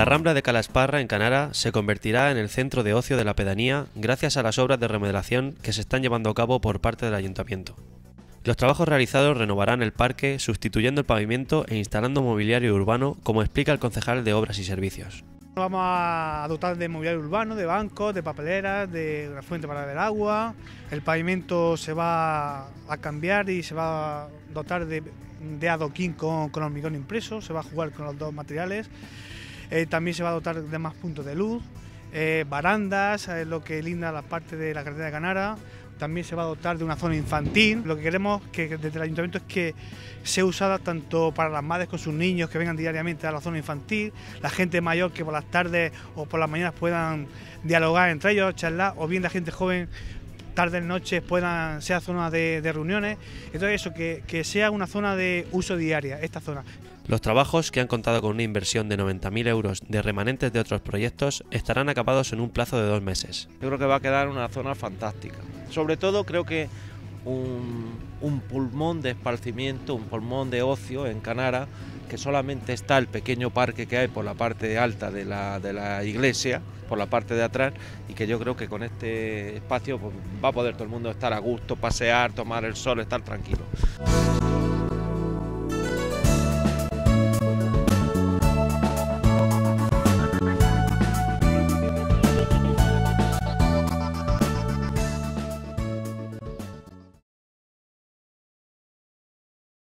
La Rambla de Calasparra, en Canara, se convertirá en el centro de ocio de la pedanía gracias a las obras de remodelación que se están llevando a cabo por parte del Ayuntamiento. Los trabajos realizados renovarán el parque, sustituyendo el pavimento e instalando mobiliario urbano, como explica el concejal de Obras y Servicios. Vamos a dotar de mobiliario urbano, de bancos, de papeleras, de una fuente para beber agua. El pavimento se va a cambiar y se va a dotar de adoquín con hormigón impreso, se va a jugar con los dos materiales. También se va a dotar de más puntos de luz, barandas, lo que linda la parte de la carretera de Canara. También se va a dotar de una zona infantil. Lo que queremos que desde el Ayuntamiento es que sea usada tanto para las madres con sus niños que vengan diariamente a la zona infantil, la gente mayor que por las tardes o por las mañanas puedan dialogar entre ellos, charlar, o bien la gente joven tardes, noches sea zona de reuniones. Entonces eso, que sea una zona de uso diaria, esta zona. Los trabajos, que han contado con una inversión de 90.000 euros de remanentes de otros proyectos, estarán acabados en un plazo de 2 meses. Yo creo que va a quedar una zona fantástica. Sobre todo creo que un pulmón de esparcimiento, un pulmón de ocio en Canara, que solamente está el pequeño parque que hay por la parte alta de la iglesia, por la parte de atrás, y que yo creo que con este espacio pues, va a poder todo el mundo estar a gusto, pasear, tomar el sol, estar tranquilo.